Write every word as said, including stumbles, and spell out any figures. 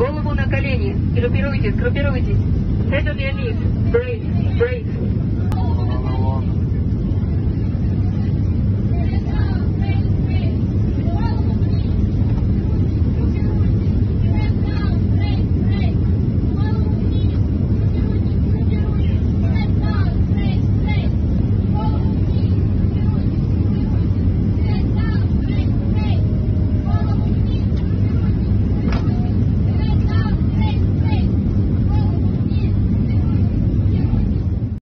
Голову на колени. Группируйтесь, группируйтесь. Head on your knees. Brace, brace.